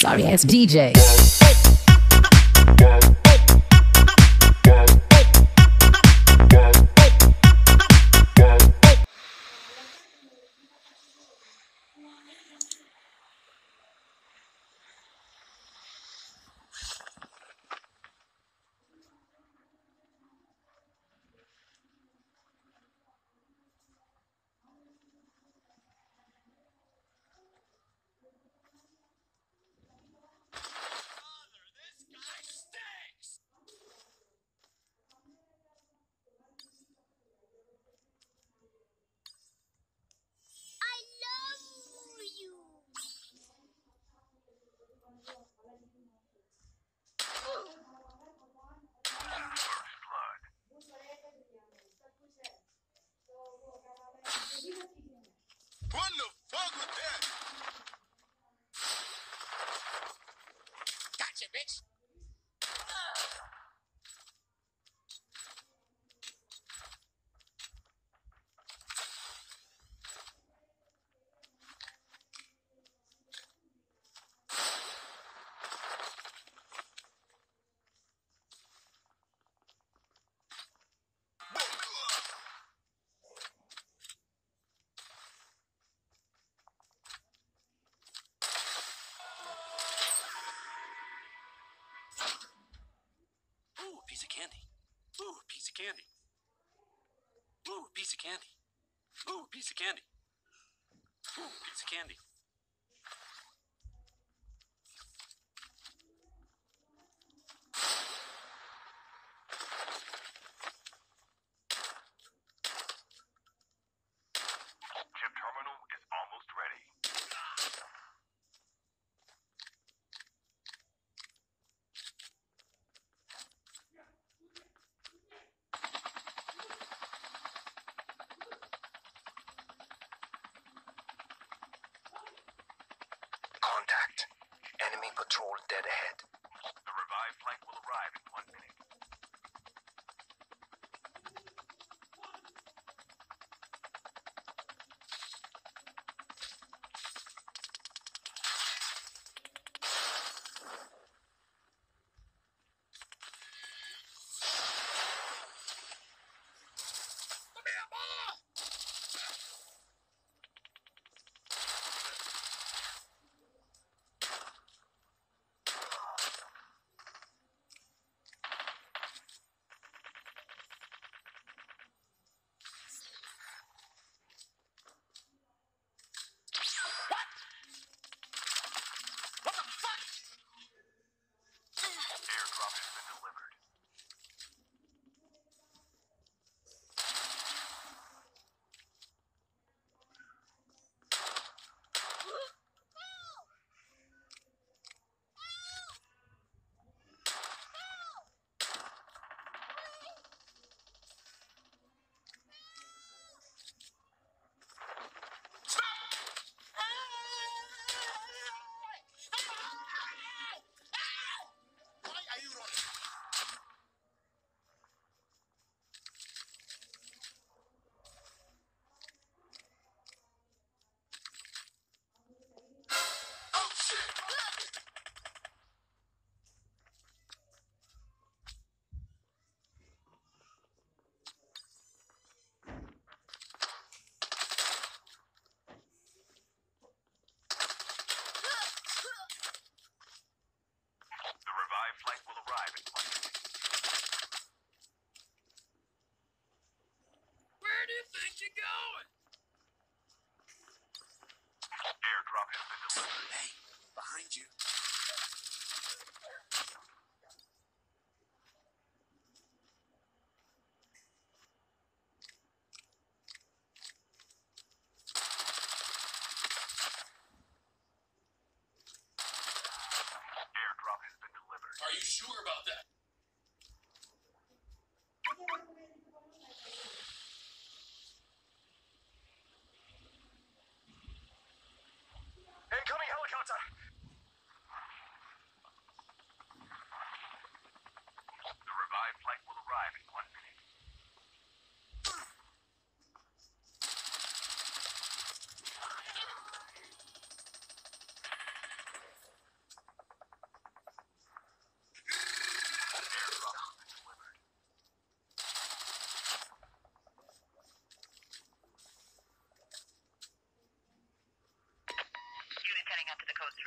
sorry ass DJ. What the fuck was that? Gotcha, bitch. Ooh, piece of candy. Ooh, piece of candy. Ooh, piece of candy. Ooh, piece of candy. Ooh, piece of candy. Chip terminal is almost ready. Contact. Enemy patrol dead ahead. The revived flight will arrive in 1 minute.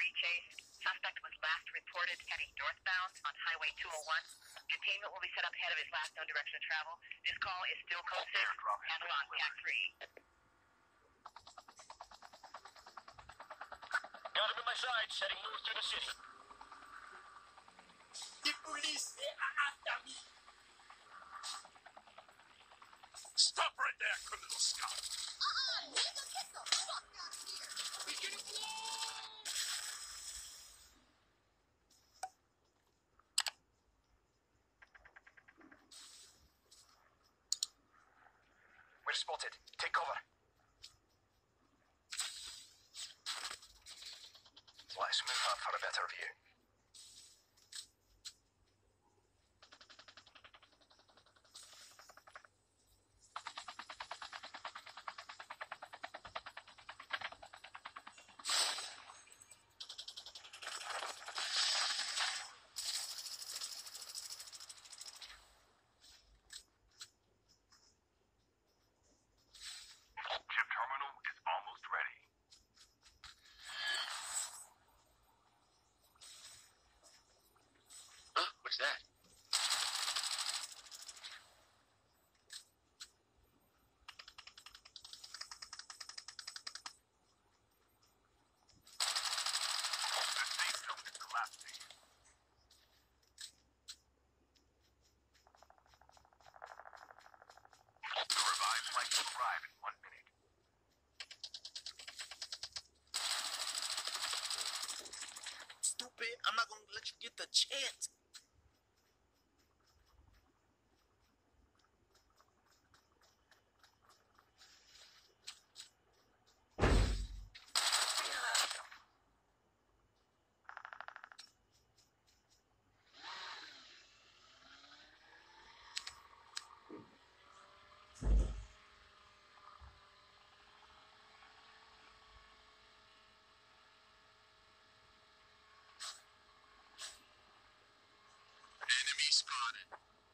Coyote chase. Suspect was last reported heading northbound on Highway 201. Containment will be set up ahead of his last known direction of travel. This call is still code 6. Handle on TAC 3. Got him in my sights, heading north through the city. The police, they are after me. Stop right there, criminal scum. Nigga, get the fuck out of here! We can blow. We're spotted. Take cover. Let's move up for a better view. Chip terminal is almost ready. Huh? What's that? The safe zone is collapsing. The revived flight will arrive in 1 minute. Stupid, I'm not gonna let you get the chance. Enemy spotted.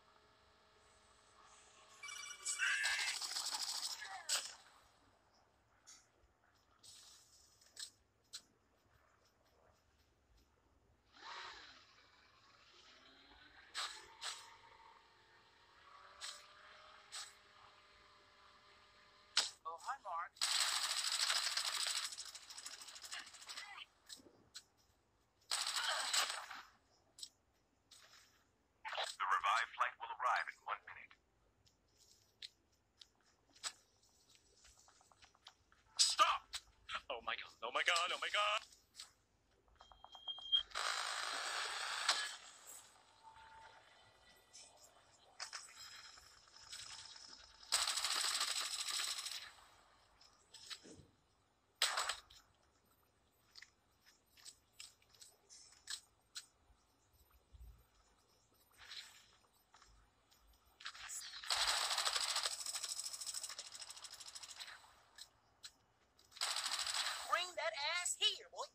Oh, hi, Mark. The revived flight will arrive in 1 minute. Stop! Oh my god, oh my god, oh my god. Bring that ass here, boy!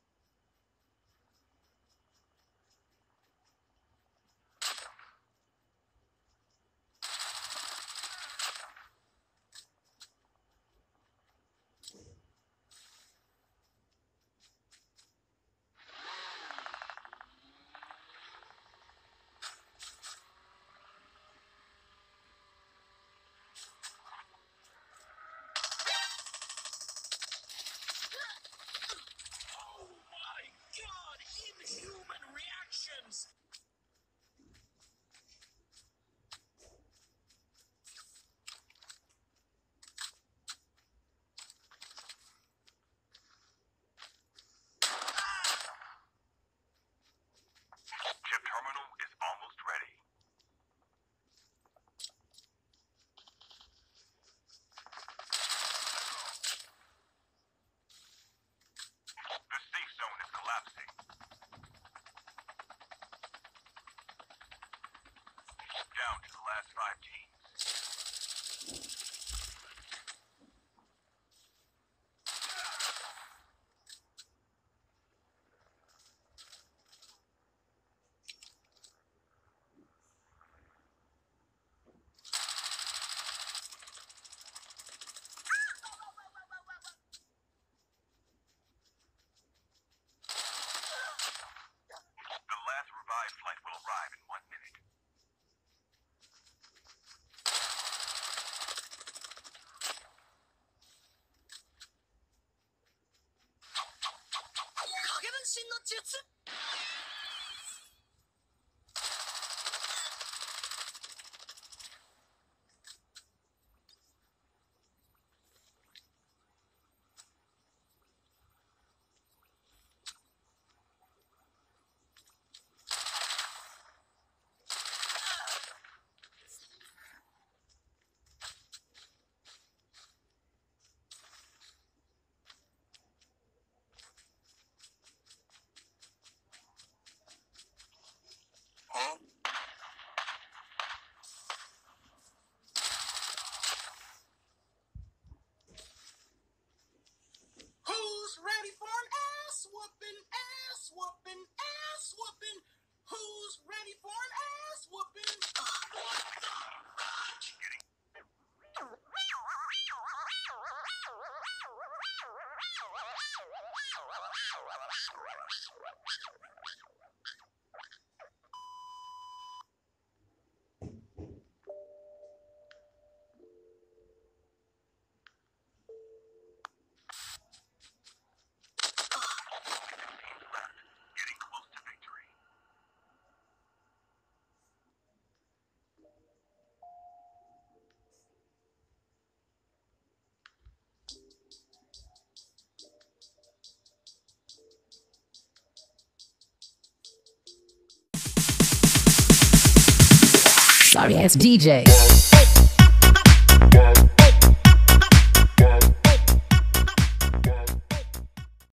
身の術。 Who's ready for an ass whooping? Ass whooping, ass whooping. Who's ready for an ass whooping? Getting close to victory. Sorry ass DJ.